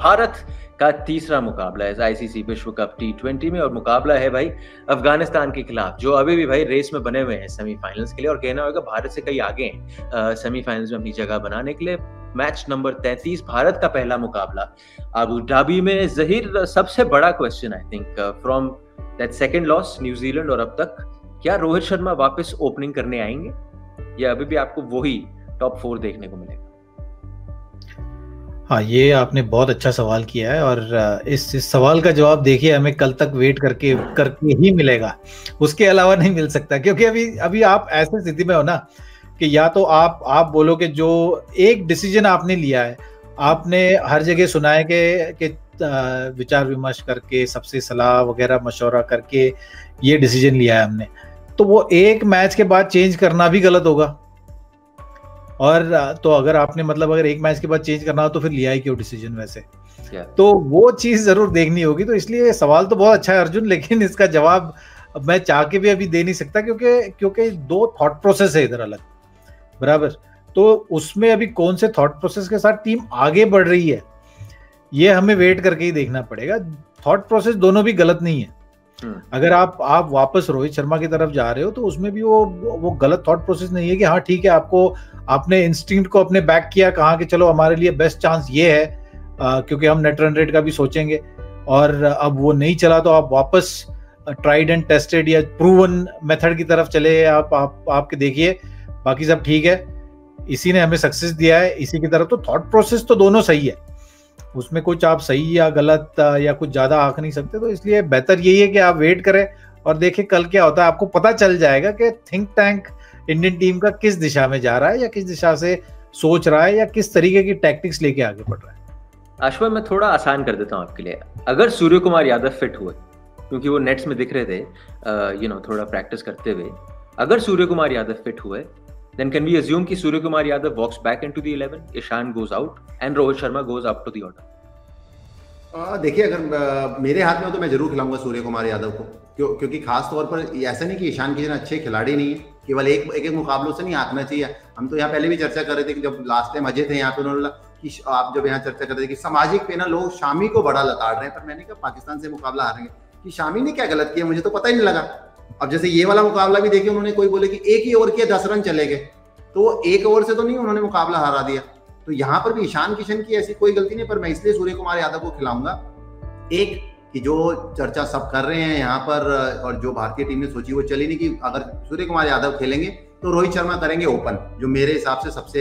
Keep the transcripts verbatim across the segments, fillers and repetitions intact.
भारत का तीसरा मुकाबला है आईसीसी विश्व कप टी ट्वेंटी में, और मुकाबला है भाई अफगानिस्तान के खिलाफ, जो अभी भी भाई रेस में बने हुए हैं सेमीफाइनल्स के लिए, और कहना होगा भारत से कई आगे हैं सेमीफाइनल्स में अपनी जगह बनाने के लिए। मैच नंबर तैंतीस, भारत का पहला मुकाबला अबू धाबी में। जहीर, सबसे बड़ा question I think from that second loss New Zealand और अब तक, क्या रोहित शर्मा वापस ओपनिंग करने आएंगे या अभी भी आपको वही टॉप फोर देखने को मिलेगा? हाँ, ये आपने बहुत अच्छा सवाल किया है, और इस, इस सवाल का जवाब देखिए हमें कल तक वेट करके करके ही मिलेगा, उसके अलावा नहीं मिल सकता। क्योंकि अभी अभी आप ऐसी स्थिति में हो ना कि या तो आप आप बोलो कि जो एक डिसीजन आपने लिया है, आपने हर जगह सुना है कि कि विचार विमर्श करके, सबसे सलाह वगैरह मशवरा करके ये डिसीजन लिया है हमने, तो वो एक मैच के बाद चेंज करना भी गलत होगा। और तो अगर आपने मतलब अगर एक मैच के बाद चेंज करना हो तो फिर लिया ही क्यों डिसीजन वैसे? yeah. तो वो चीज जरूर देखनी होगी। तो इसलिए सवाल तो बहुत अच्छा है अर्जुन, लेकिन इसका जवाब मैं चाह के भी अभी दे नहीं सकता, क्योंकि क्योंकि दो थॉट प्रोसेस है इधर अलग, बराबर। तो उसमें अभी कौन से थॉट प्रोसेस के साथ टीम आगे बढ़ रही है, ये हमें वेट करके ही देखना पड़ेगा। थॉट प्रोसेस दोनों भी गलत नहीं है। अगर आप आप वापस रोहित शर्मा की तरफ जा रहे हो तो उसमें भी वो वो गलत थॉट प्रोसेस नहीं है कि हाँ ठीक है, आपको आपने इंस्टिंक्ट को अपने बैक किया, कहा कि चलो हमारे लिए बेस्ट चांस ये है, आ, क्योंकि हम नेट रन रेट का भी सोचेंगे, और अब वो नहीं चला तो आप वापस ट्राइड एंड टेस्टेड या प्रूवन मेथड की तरफ चले आप आप आपके देखिए बाकी सब ठीक है, इसी ने हमें सक्सेस दिया है, इसी की तरफ। तो थॉट प्रोसेस तो दोनों सही है, उसमें कुछ आप सही या गलत या कुछ ज्यादा आंक नहीं सकते। तो इसलिए बेहतर यही है कि आप वेट करें और देखें कल क्या होता है। आपको पता चल जाएगा कि थिंक टैंक इंडियन टीम का किस दिशा में जा रहा है, या किस दिशा से सोच रहा है, या किस तरीके की टैक्टिक्स लेके आगे बढ़ रहा है। अश्विन, मैं थोड़ा आसान कर देता हूं आपके लिए। अगर सूर्य कुमार यादव फिट हुए, क्योंकि वो नेट्स में दिख रहे थे यू नो थोड़ा प्रैक्टिस करते हुए, अगर सूर्य कुमार यादव फिट हुए, then can we assume कि सूर्य Kumar Yadav walks back into the eleven, Ishan goes out and Rohit Sharma goes up to the order? देखिए, अगर आ, मेरे हाथ में हो तो मैं जरूर खिलाऊंगा सूर्य कुमार यादव को, क्यों क्योंकि खास तौर पर ऐसा नहीं कि ईशान किशन अच्छे खिलाड़ी नहीं है, केवल एक एक, एक मुकाबलों से नहीं आंकना चाहिए। हम तो यहाँ पहले भी चर्चा कर रहे थे कि जब लास्ट टाइम अजय थे यहाँ पे, उन्होंने कि आप जब यहाँ चर्चा कर रहे थे कि सामाजिक पे ना लोग शामी को बड़ा लताड़ रहे हैं, पर मैंने कहा पाकिस्तान से मुकाबला हारेंगे कि शामी ने क्या गलत किया, मुझे तो पता ही नहीं लगा। अब जैसे ये वाला मुकाबला भी देखिए, उन्होंने कोई बोले कि एक ही ओवर किया, दस रन चले गए, तो एक ओवर से तो नहीं उन्होंने मुकाबला हरा दिया। तो यहाँ पर भी ईशान किशन की ऐसी कोई गलती नहीं, पर मैं इसलिए सूर्य कुमार यादव को खिलाऊंगा। एक कि जो चर्चा सब कर रहे हैं यहाँ पर, और जो भारतीय टीम ने सोची वो चली नहीं, कि अगर सूर्य कुमार यादव खेलेंगे तो रोहित शर्मा करेंगे ओपन, जो मेरे हिसाब से सबसे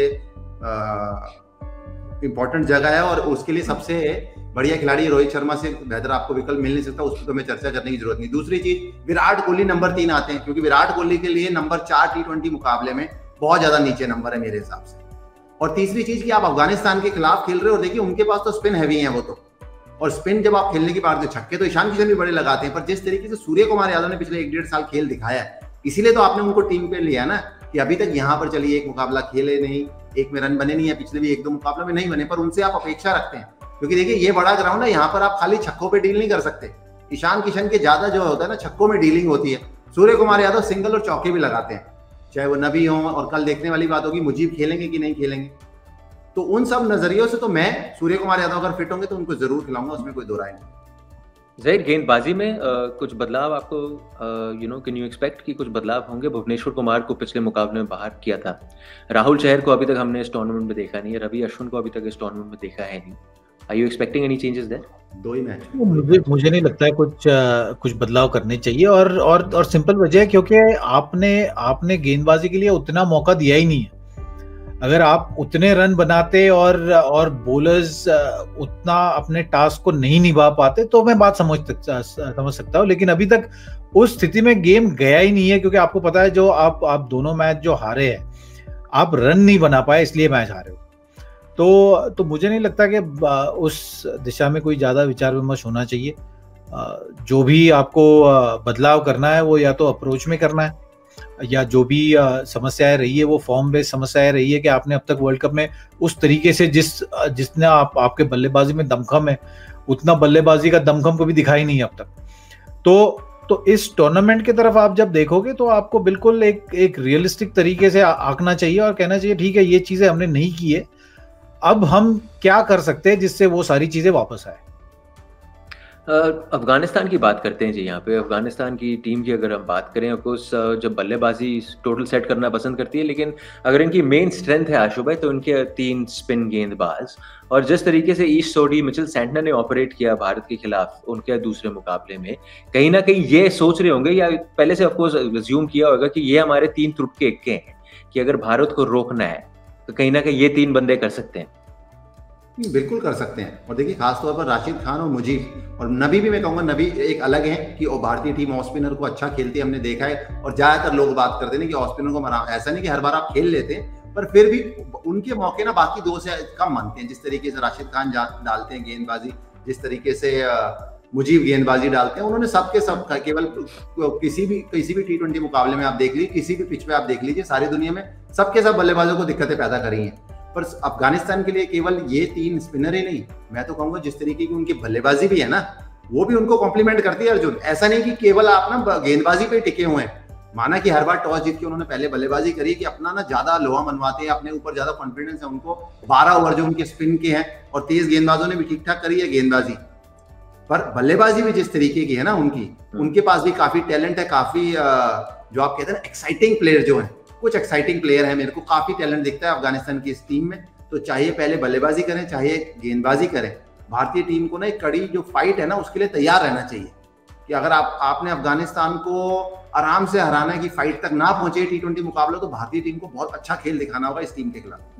इंपॉर्टेंट जगह है, और उसके लिए सबसे बढ़िया खिलाड़ी रोहित शर्मा से बेहतर आपको विकल्प मिल नहीं सकता, उस पर तो हमें चर्चा करने की जरूरत नहीं। दूसरी चीज, विराट कोहली नंबर तीन आते हैं, क्योंकि विराट कोहली के लिए नंबर चार टी ट्वेंटी मुकाबले में बहुत ज्यादा नीचे नंबर है मेरे हिसाब से। और तीसरी चीज कि आप अफगानिस्तान के खिलाफ खेल रहे हो, और देखिए उनके पास तो स्पिन हैवी है वो तो, और स्पिन जब आप खेलने की बात है, छक्के तो ईशान किशन भी बड़े लगाते हैं, पर जिस तरीके से सूर्य कुमार यादव ने पिछले एक डेढ़ साल खेल दिखाया है, इसीलिए तो आपने उनको टीम पे लिया ना, कि अभी तक यहाँ पर चलिए एक मुकाबला खेले नहीं, एक में रन बने नहीं है, पिछले भी एक दो मुकाबला में नहीं बने, पर उनसे आप अपेक्षा रखते हैं, क्योंकि देखिए ये बड़ा ग्राउंड है, यहाँ पर आप खाली छक्कों पे डील नहीं कर सकते। ईशान किशन के ज्यादा जो होता है ना, छक्कों में डीलिंग होती है। सूर्य कुमार यादव सिंगल और चौके भी लगाते हैं, चाहे वो नबी हो, और कल देखने वाली बात होगी मुजीब खेलेंगे कि नहीं खेलेंगे। तो उन सब नजरियों से तो मैं सूर्य कुमार यादव अगर फिट होंगे तो उनको जरूर खिलाऊंगा, उसमें कोई दो राय नहीं। ज़हीर, गेंदबाजी में uh, कुछ बदलाव आपको you know can you expect कि कुछ बदलाव होंगे? भुवनेश्वर कुमार को पिछले मुकाबले में बाहर किया था, राहुल चहर को अभी तक हमने इस टूर्नामेंट में देखा नहीं है, रवि अश्विन को अभी तक इस टूर्नामेंट में देखा है नहीं। Are you expecting any changes there? दो ही मैच, मुझे मुझे नहीं लगता है कुछ आ, कुछ बदलाव करने चाहिए, और और और सिंपल वजह है क्योंकि आपने आपने गेंदबाजी के लिए उतना मौका दिया ही नहीं है। अगर आप उतने रन बनाते और और बॉलर्स उतना अपने टास्क को नहीं निभा पाते तो मैं बात समझ समझ सकता हूँ, लेकिन अभी तक उस स्थिति में गेम गया ही नहीं है, क्योंकि आपको पता है जो आप आप दोनों मैच जो हारे हैं, आप रन नहीं बना पाए इसलिए मैच हारे हो। तो तो मुझे नहीं लगता कि उस दिशा में कोई ज्यादा विचार विमर्श होना चाहिए। जो भी आपको बदलाव करना है वो या तो अप्रोच में करना है, या जो भी समस्याएं रही है वो फॉर्म बेस्ड समस्याएं रही है कि आपने अब तक वर्ल्ड कप में उस तरीके से जिस जितना आप आपके बल्लेबाजी में दमखम है, उतना बल्लेबाजी का दमखम कभी दिखाई नहीं अब तक। तो तो इस टूर्नामेंट की तरफ आप जब देखोगे तो आपको बिल्कुल एक एक रियलिस्टिक तरीके से आंकना चाहिए और कहना चाहिए ठीक है ये चीजें हमने नहीं की है, अब हम क्या कर सकते हैं जिससे वो सारी चीजें वापस आए? अफगानिस्तान की बात करते हैं जी। यहाँ पे अफगानिस्तान की टीम की अगर हम बात करें, ऑफकोर्स जब बल्लेबाजी टोटल सेट करना पसंद करती है, लेकिन अगर इनकी मेन स्ट्रेंथ है आशु भाई, तो इनके तीन स्पिन गेंदबाज, और जिस तरीके से ईश सोडी, मिचेल सैंटनर ने ऑपरेट किया भारत के खिलाफ उनके दूसरे मुकाबले में, कहीं ना कहीं ये सोच रहे होंगे या पहले से ऑफकोर्स रिज्यूम किया होगा कि ये हमारे तीन तुर्क के इक्के हैं कि अगर भारत को रोकना है तो कहीं ना कहीं ये तीन बंदे कर सकते हैं। बिल्कुल कर सकते हैं। और देखिए खासतौर पर राशिद खान और मुजीब और नबी भी, मैं कहूँगा नबी एक अलग है कि वो भारतीय टीम ऑफ स्पिनर को अच्छा खेलती है, हमने देखा है। और ज्यादातर लोग बात करते हैं कि ऑफ स्पिनर को मरा, ऐसा नहीं कि हर बार आप खेल लेते हैं, पर फिर भी उनके मौके ना बाकी दो से कम मानते हैं। जिस तरीके से राशिद खान डालते हैं गेंदबाजी, जिस तरीके से मुजीब गेंदबाजी डालते हैं, उन्होंने सबके सब केवल किसी भी किसी भी टी ट्वेंटी मुकाबले में आप देख लीजिए, किसी भी पिच पे आप देख लीजिए, सारी दुनिया में सबके सब बल्लेबाजों को दिक्कतें पैदा करी हैं। पर अफगानिस्तान के लिए केवल ये तीन स्पिनर ही नहीं, मैं तो कहूंगा जिस तरीके की उनकी बल्लेबाजी भी है ना, वो भी उनको कॉम्प्लीमेंट करती है अर्जुन। ऐसा नहीं कि केवल आप ना गेंदबाजी पे टिके हुए हैं। माना कि हर बार टॉस जीत के उन्होंने पहले बल्लेबाजी करी कि अपना ना ज्यादा लोहा मनवाते हैं, अपने ऊपर ज्यादा कॉन्फिडेंस है उनको। बारह ओवर जो उनके स्पिन के हैं, और तेज गेंदबाजों ने भी ठीक ठाक करी है गेंदबाजी, पर बल्लेबाजी भी जिस तरीके की है ना उनकी, उनके पास भी काफी टैलेंट है। काफी जो आप कहते हैं ना एक्साइटिंग प्लेयर जो है, कुछ एक्साइटिंग प्लेयर है, मेरे को काफी टैलेंट दिखता है अफगानिस्तान की इस टीम में। तो चाहिए पहले बल्लेबाजी करें, चाहिए गेंदबाजी करें, भारतीय टीम को ना एक कड़ी जो फाइट है ना उसके लिए तैयार रहना चाहिए कि अगर आप आपने अफगानिस्तान को आराम से हराना की फाइट तक ना पहुंचे टी ट्वेंटी मुकाबला, तो भारतीय टीम को बहुत अच्छा खेल दिखाना होगा इस टीम के खिलाफ।